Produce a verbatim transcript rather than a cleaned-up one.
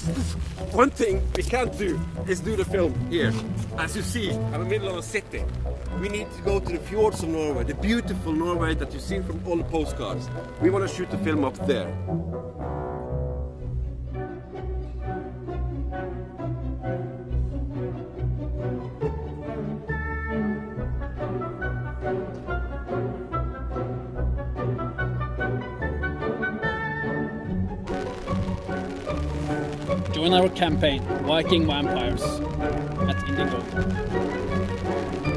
One thing we can't do is do the film here. As you see, I'm in the middle of a city. We need to go to the fjords of Norway, the beautiful Norway that you've seen from all the postcards. We want to shoot the film up there. Join our campaign, Viking Vampires, at indieGOGO.